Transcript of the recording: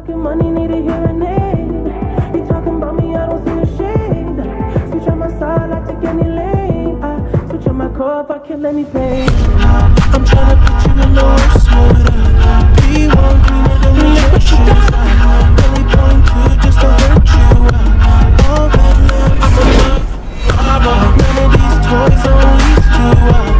Talking money, need a hearing aid. You talking about me, I don't see a shade. Switch on my side, I take any lane. I switch on my car if I kill any pain. I'm tryna put you in the worst mood. Be one cleaner than we your shoes. Really point to just to hurt you. All red lips, I'm a love. None of these toys on lease to